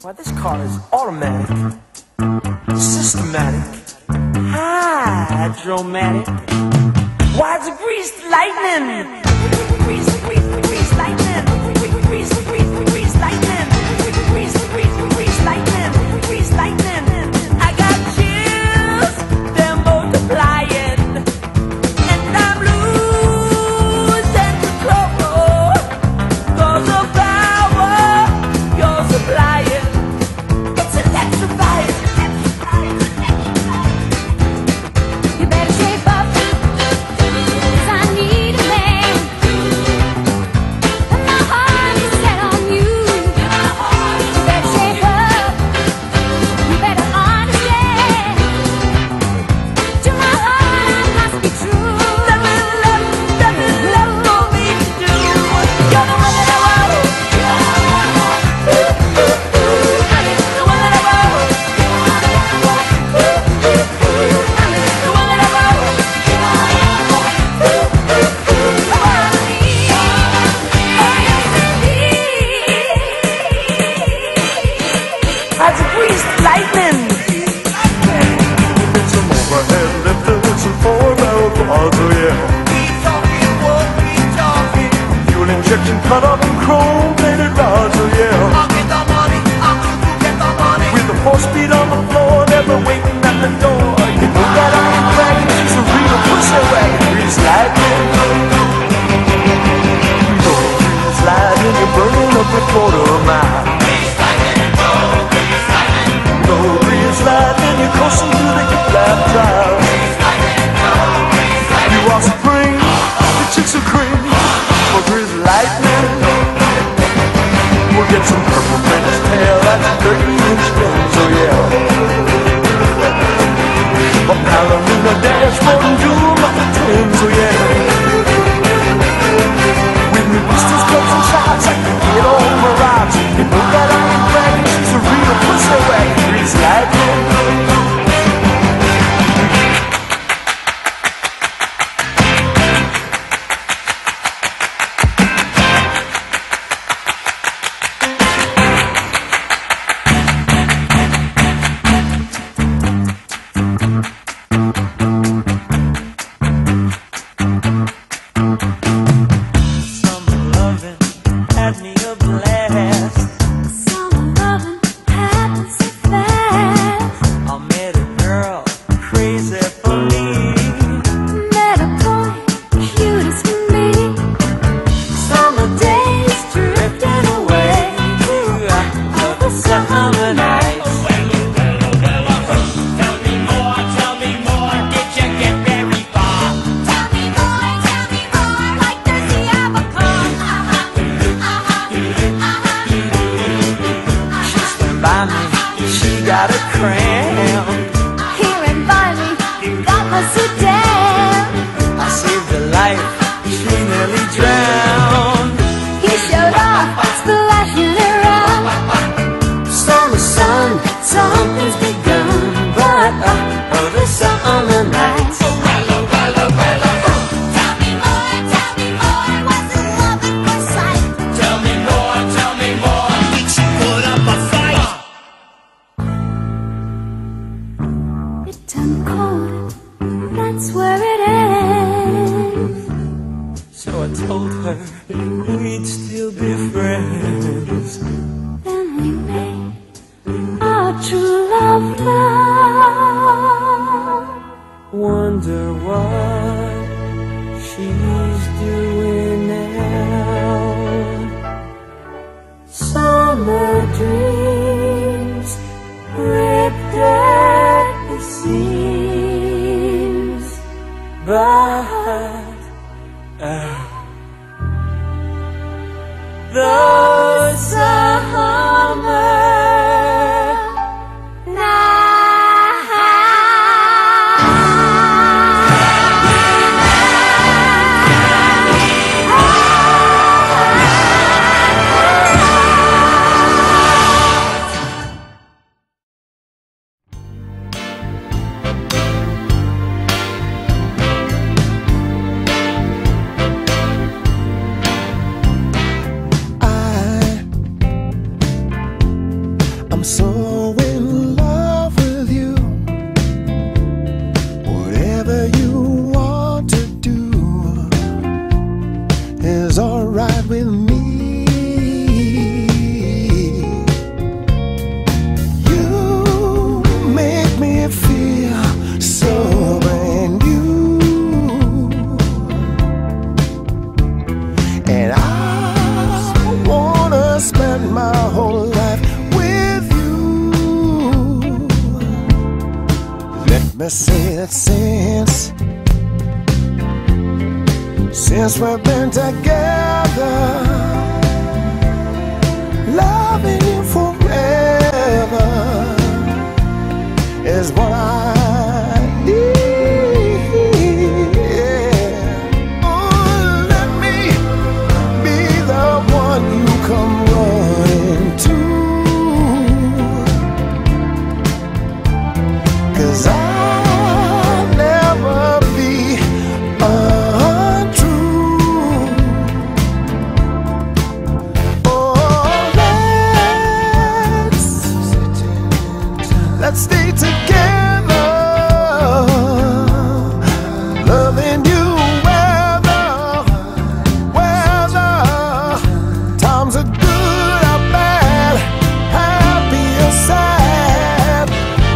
Why, this car is automatic, systematic, hydromatic. Why, it's a greased lightning. Greased lightning. Greased lightning. Greased lightning. I got chills, they're multiplying, and I'm losing control. 'Cause the power you're supplying, it's electrifying. You better shape up, 'cause I need a man, and my heart is set on you. You better shape up, you better understand. To my heart I must be true. Nothing left for me to do. You're the one that I want. You're the one that I want. The one that I want. That's a greased lightning. It's some overhead lifter, it's some four-barrel quads, oh yeah. Fuel injection cut up in chrome-plated rods, oh yeah. With the 4-speed on the floor, never waiting at the door. You know that I ain't bragging, she's a real pussy wagon. Greased lightning. No greased lightning, you're burning up a quarter mile. No greased lightning, you're coasting through the hip-lap drive. You are supreme, the chicks are cream. For greased lightning, we'll get some purple French tail, that's 30-inch guns, oh yeah. A ballerina dashboard and jewel muffin twins, oh yeah. With me pistols, clubs and shots, I can get all my rocks. You know that I ain't bragging, she's a real pussy wagon. Greased lightning. Summer loving had me a blast. Summer loving happens so fast. I met a girl crazy for me. Met a boy cute as can be. Summer days drifting away to the summer nights. Tell me more, did you get very far? Tell me more, like does he ever come? She stood by me, she got a cramp. Here in Bali, got my sedan. I saved her life, she nearly drowned. He showed off, splashing around. Summer sun, Something's begun, but the summer nights. tell me more, wasn't love at first sight? Tell me more, did you put up a fight? It turned cold, that's where it ends. So I told her we'd still be friends. Then we made our true love love. Wonder what she's doing now. Summer dreams ripped at the seams. But the Summer night. I'm so in love with you. Whatever you want to do is alright with me. You make me feel so brand new, and I wanna spend my whole life with you. Let me say that since we've been together, loving you forever is what I need. Oh, let me be the one you come running to, 'cause I'll never be untrue. Oh, let's stay together, loving you whether times are good or bad, happy or sad.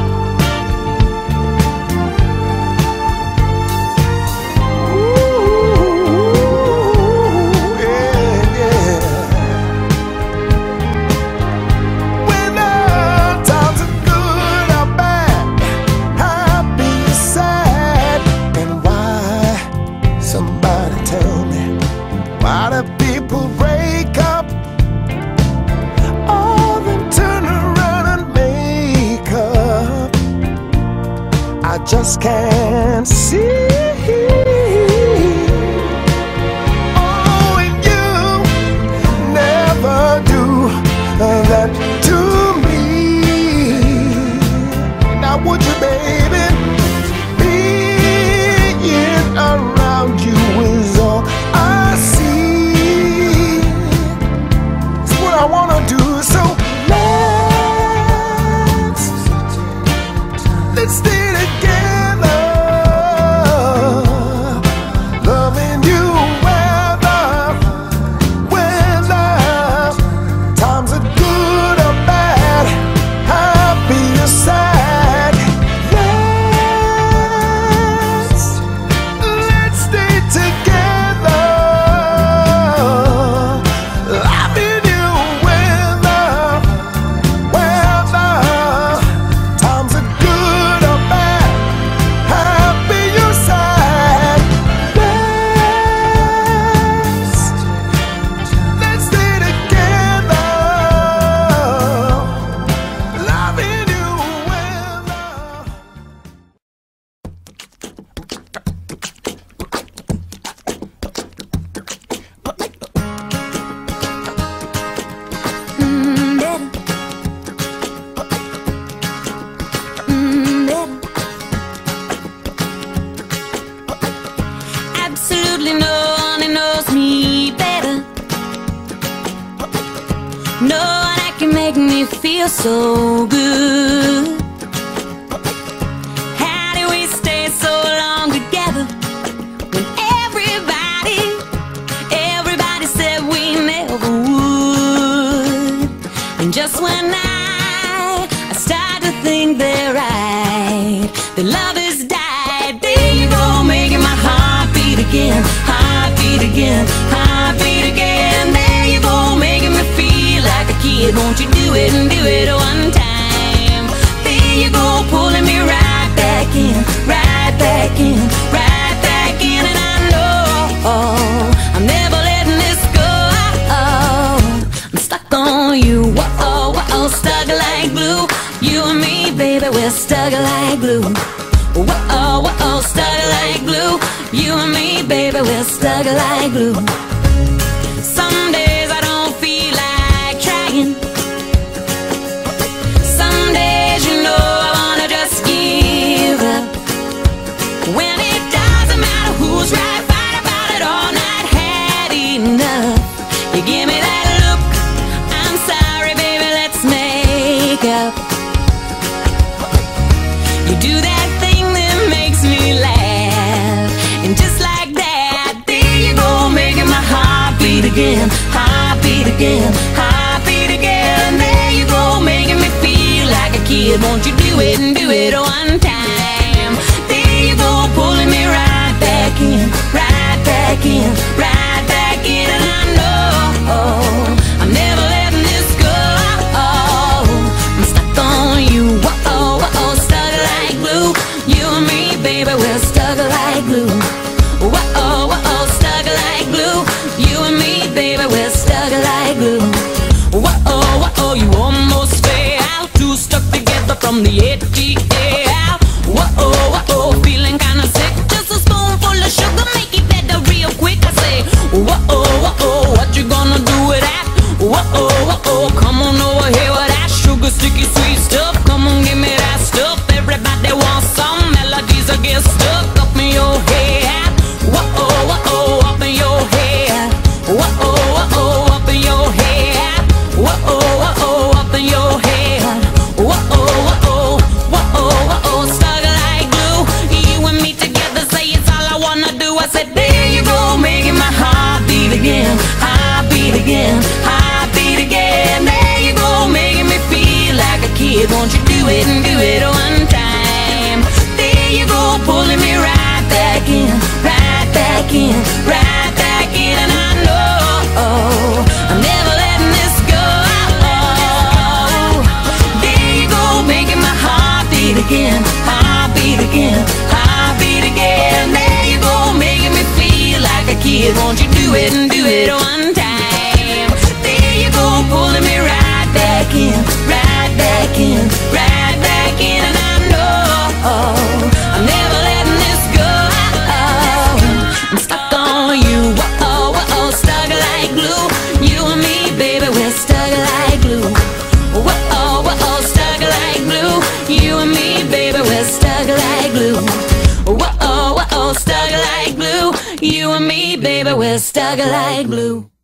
Ooh, yeah, yeah. Whether times are good or bad, happy or sad. And why, somebody tell me, why do people break up, all then turn around and make up? I just can't see. Oh, and you never do that to me. Now would you, baby? Being around you is all I see. It's what I wanna do, so let's stay together, loving you whether times are good or bad, happy or sad. Let's stay together, loving you whether times are good or bad, happy or sad. Let's stay together, loving you whether. Absolutely no one knows me better. No one that can make me feel so good. How do we stay so long together when everybody said we never would? And just when I start to think they're right, the love has died. There you go, making my heart beat again, heart beat again, heart beat again. There you go, making me feel like a kid. Won't you do it and do it one time? There you go, pulling me right back in, right back in, right back in. And I know I'm never letting this go. I'm stuck on you, whoa, whoa, stuck like glue. You and me, baby, we're stuck like glue. Whoa, whoa, stuck like glue. You and me, baby, we're stuck like glue. Some days I don't feel like trying. Some days, you know, I wanna just give up. When it doesn't matter who's right, fight about it all night, had enough. You give me that look, I'm sorry, baby, let's make up. kid. Won't you do it and do it one time? There you go, pulling me right back in, right back in, right back in. And I know I'm never letting this go. I'm stuck on you, whoa, whoa, stuck like glue. You and me, baby, we're stuck like glue. Whoa, whoa, stuck like glue. You and me, baby, we're stuck like glue. Whoa, whoa, you almost fell out. Two stuck together from the edge out. Whoa, whoa, feeling kinda sick. Just a spoonful of sugar, make it better real quick. I say, whoa, whoa, what you gonna do with that? Whoa, whoa, come on over here with that sugar, sticky, sweet stuff. Come on, give me that stuff. Everybody wants some melodies that get stuck up in your head. Whoa, whoa, up in your head. Whoa, whoa, up in your head. Whoa, whoa, up in your head. Whoa, whoa, whoa, stuck like glue. You and me together, say it's all I wanna do. I said, there you go, making my heart beat again, heart beat again, heart beat again. There you go, making me feel like a kid. Won't you do it and do it one time? There you go, pulling me right back in, right back in, right back in. And I know I'm never letting this go. There you go, making my heart beat again, heart beat again, heart beat again. There you go, making me feel like a kid. Won't you do it and do it one time? There you go, pulling me right back in, right back in, right back in. And I know I'm never letting this go. I'm stuck on you, whoa, whoa, stuck like glue. You and me, baby, we're stuck like glue. Whoa, whoa, stuck like glue. You and me, baby, we're stuck like glue. Whoa, whoa, stuck like glue. You and me, baby, we're stuck like glue.